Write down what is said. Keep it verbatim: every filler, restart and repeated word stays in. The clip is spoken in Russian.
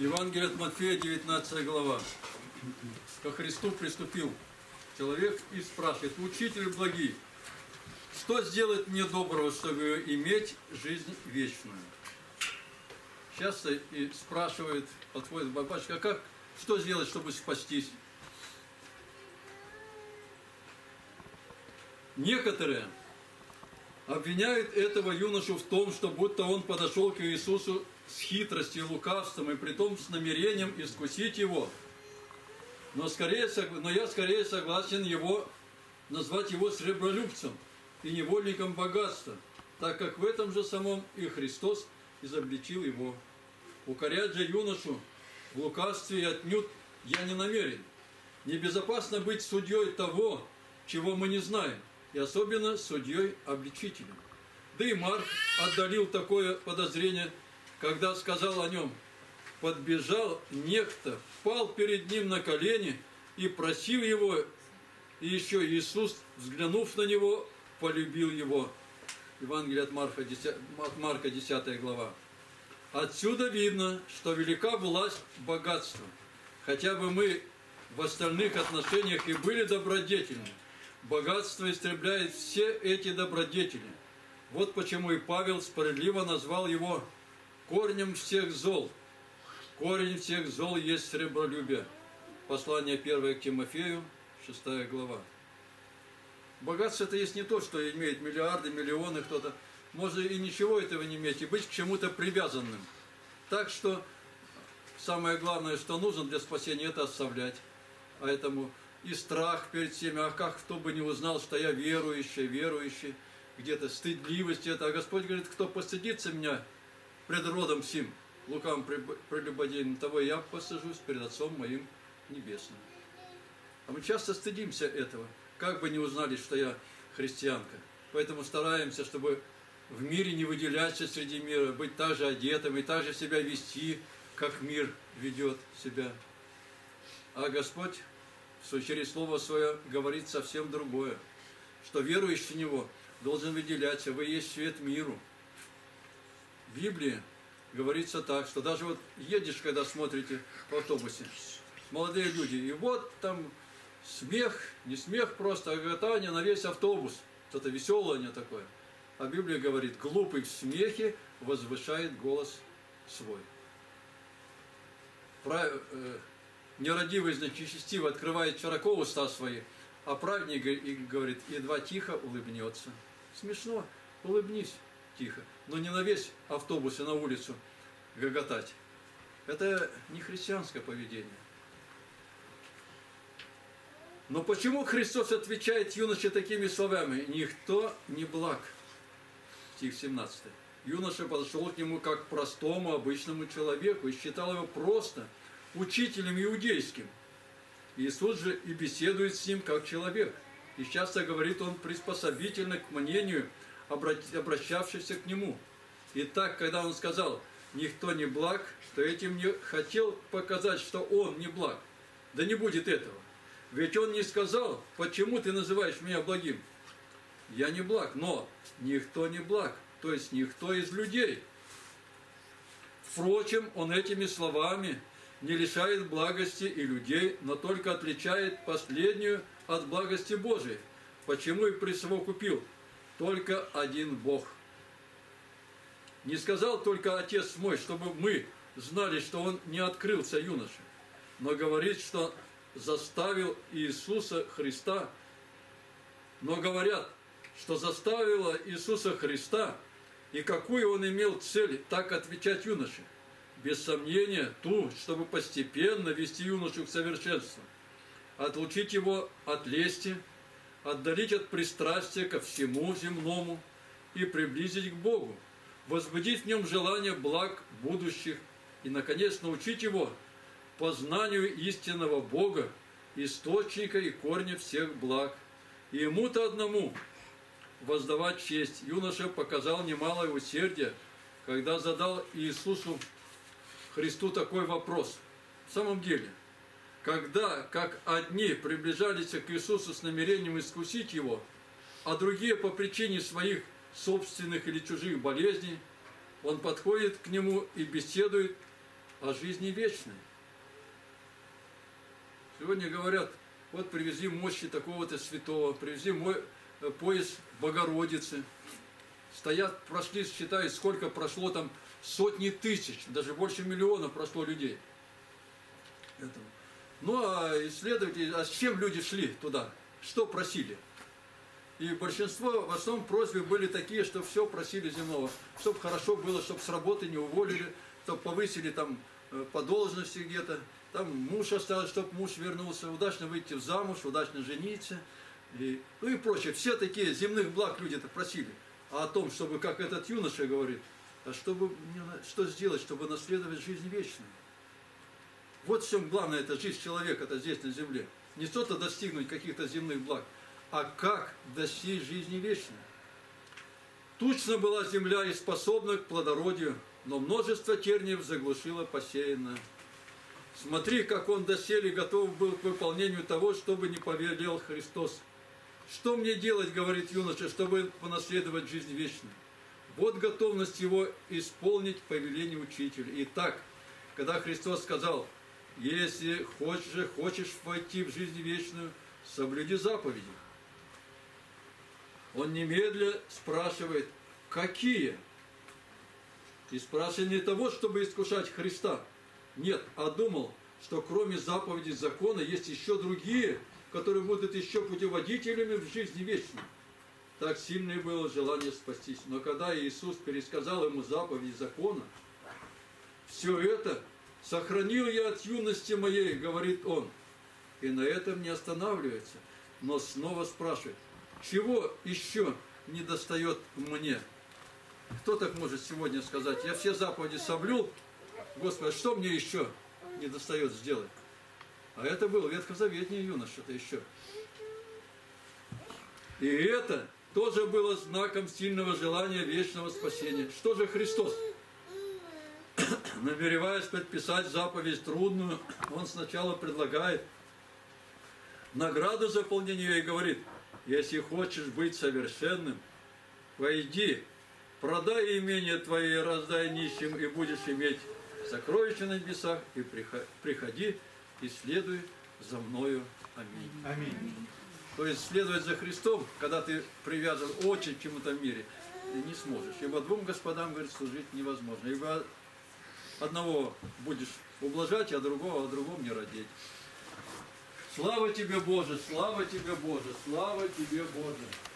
Евангелие от Матфея, девятнадцатая глава. Ко Христу приступил человек и спрашивает: «Учитель благий, что сделать мне доброго, чтобы иметь жизнь вечную?» Часто и спрашивает, подходит батюшка: «А как, что сделать, чтобы спастись?» Некоторые обвиняют этого юношу в том, что будто он подошел к Иисусу с хитростью и лукавством, и притом с намерением искусить его. Но, скорее, но я скорее согласен его, назвать его сребролюбцем и невольником богатства, так как в этом же самом и Христос изобличил его. Укорять же юношу в лукавстве отнюдь я не намерен. Небезопасно быть судьей того, чего мы не знаем, и особенно судьей-обличителем. Да и Марк отдалил такое подозрение, когда сказал о нем: «Подбежал некто, пал перед ним на колени и просил его, и еще Иисус, взглянув на него, полюбил его». Евангелие от Марка, от Марка десятая глава. Отсюда видно, что велика власть богатства. Хотя бы мы в остальных отношениях и были добродетельны, богатство истребляет все эти добродетели. Вот почему и Павел справедливо назвал его корнем всех зол. Корень всех зол есть сребролюбие. Послание первое к Тимофею, шестая глава. Богатство это есть не то, что имеет миллиарды, миллионы кто-то. Можно и ничего этого не иметь, и быть к чему-то привязанным. Так что самое главное, что нужно для спасения, это оставлять. А этому и страх перед всеми, а как кто бы не узнал, что я верующий, верующий, где-то стыдливость это. А Господь говорит: кто постыдится меня пред родом сим, лукавым прелюбодейным, того я посажусь перед Отцом моим небесным. А мы часто стыдимся этого, как бы не узнали, что я христианка. Поэтому стараемся, чтобы в мире не выделяться среди мира, быть так же одетым и так же себя вести, как мир ведет себя. А Господь через Слово Свое говорит совсем другое, что верующий в Него должен выделяться: вы есть свет миру. В Библии говорится так, что даже вот едешь, когда смотрите в автобусе, молодые люди, и вот там смех, не смех просто, а гоготание на весь автобус, что-то веселое не такое. А Библия говорит: глупый в смехе возвышает голос свой. Прав... Нерадивый, значит, нечестивый открывает широко уста свои, а праведник говорит: едва тихо улыбнется. Смешно, улыбнись тихо, но не на весь автобус и на улицу гоготать. Это не христианское поведение. Но почему Христос отвечает юноше такими словами: «Никто не благ»? Стих семнадцатый. Юноша подошел к нему как к простому, обычному человеку и считал его просто учителем иудейским. Иисус же и беседует с ним как человек. И часто говорит он приспособительно к мнению, обращавшихся к нему. Итак, когда он сказал: «Никто не благ», то этим не хотел показать, что он не благ. Да не будет этого. Ведь он не сказал: «Почему ты называешь меня благим?» Я не благ, но никто не благ, то есть никто из людей. Впрочем, он этими словами не лишает благости и людей, но только отличает последнюю от благости Божией. Почему и присовокупил: только один Бог. Не сказал только Отец мой, чтобы мы знали, что он не открылся юноше, но говорит, что заставил Иисуса Христа. Но говорят, что заставило Иисуса Христа, и какую он имел цель так отвечать юноше. Без сомнения, ту, чтобы постепенно вести юношу к совершенству, отлучить его от лести, отдалить от пристрастия ко всему земному и приблизить к Богу, возбудить в нем желание благ будущих и, наконец, научить его познанию истинного Бога, источника и корня всех благ, и ему-то одному воздавать честь. Юноша показал немалое усердие, когда задал Иисусу Христу такой вопрос. В самом деле, когда, как одни приближались к Иисусу с намерением искусить Его, а другие по причине своих собственных или чужих болезней, Он подходит к Нему и беседует о жизни вечной. Сегодня говорят, вот привезли мощи такого-то святого, привезли мой пояс Богородицы. Стоят, прошли, считают, сколько прошло там, сотни тысяч, даже больше миллиона прошло людей. Этому. Ну а исследователи, а с чем люди шли туда? Что просили? И большинство, в основном, просьбы были такие, что все просили земного. Чтобы хорошо было, чтобы с работы не уволили, чтобы повысили там по должности где-то. Там муж остался, чтобы муж вернулся, удачно выйти в замуж, удачно жениться. И, ну и прочее. Все такие земных благ люди-то просили. А о том, чтобы, как этот юноша говорит, а чтобы, что сделать, чтобы наследовать жизнь вечную. Вот в чем главное, это жизнь человека-то здесь на земле. Не что-то достигнуть каких-то земных благ, а как достичь жизни вечной. Тучна была земля и способна к плодородию, но множество терниев заглушило посеянное. Смотри, как он доселе готов был к выполнению того, чтобы не повелел Христос. Что мне делать, говорит юноша, чтобы понаследовать жизнь вечную? Вот готовность его исполнить повеление учителя. Итак, когда Христос сказал, если хочешь, хочешь войти в жизнь вечную, соблюди заповеди. Он немедля спрашивает, какие? И спрашивает не того, чтобы искушать Христа. Нет, а думал, что кроме заповедей закона есть еще другие, которые будут еще путеводителями в жизни вечной. Так сильное было желание спастись. Но когда Иисус пересказал ему заповеди закона, все это сохранил я от юности моей, говорит он. И на этом не останавливается, но снова спрашивает, чего еще не достает мне? Кто так может сегодня сказать, я все заповеди соблюл, Господи, что мне еще не достает сделать? А это был ветхозаветний юноша-то еще. И это тоже было знаком сильного желания вечного спасения. Что же Христос? Намереваясь подписать заповедь трудную, он сначала предлагает награду за выполнение и говорит, если хочешь быть совершенным, пойди, продай имение твое и раздай нищим, и будешь иметь сокровища на небесах, и приходи и следуй за мною. Аминь. Аминь. То есть следовать за Христом, когда ты привязан очень к чему-то в мире, ты не сможешь. Ибо двум господам, говорит, служить невозможно. Ибо одного будешь ублажать, а другого, а другом не родить. Слава тебе, Боже, слава тебе, Боже, слава тебе, Боже.